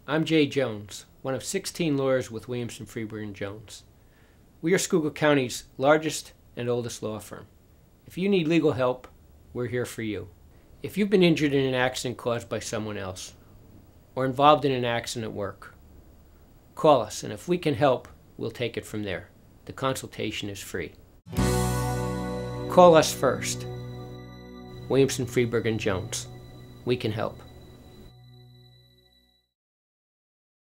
I'm Jay Jones, one of 16 lawyers with Williamson Friedenberg Jones. We are Schuylkill County's largest and oldest law firm. If you need legal help, we're here for you. If you've been injured in an accident caused by someone else, or involved in an accident at work, call us, and if we can help, we'll take it from there. The consultation is free. Call us first. Williamson Friedenberg Jones. We can help.